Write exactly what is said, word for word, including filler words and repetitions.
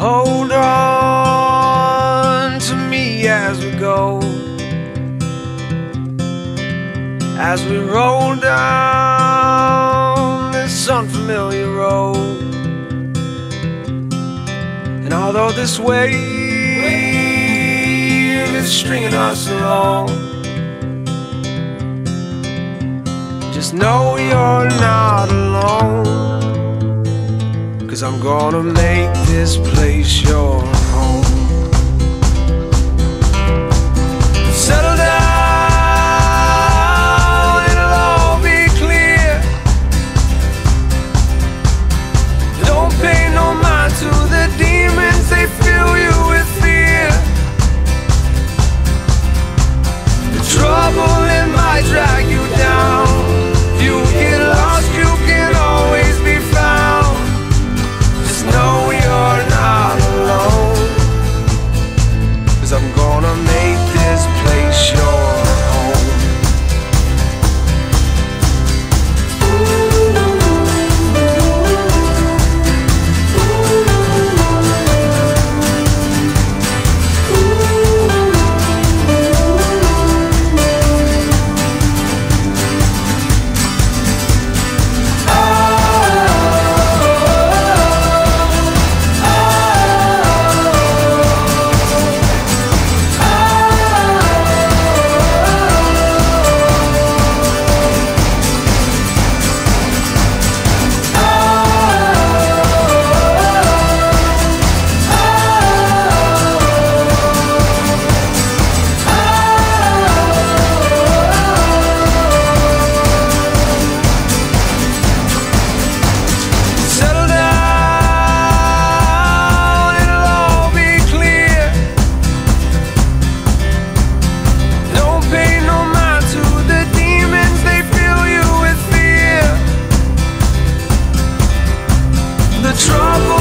hold on to me as we go, as we roll down this unfamiliar road. And although this wave is stringing us along, just know you're not alone, 'cause I'm gonna make this place your home. Settle down, it'll all be clear. Don't pay no mind to the demons, they fill you with fear. The trouble, it might drag you down. You get lost, you can always be found. Just know you're not alone, 'cause I'm gonna make this place your home. Trouble